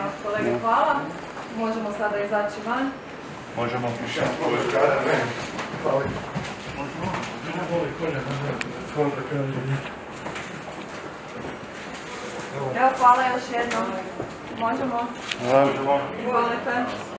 kolege, hvala. Možemo sada izaći van. Možemo. Evo, hvala još jednom. Možemo? Možemo. Izvolite.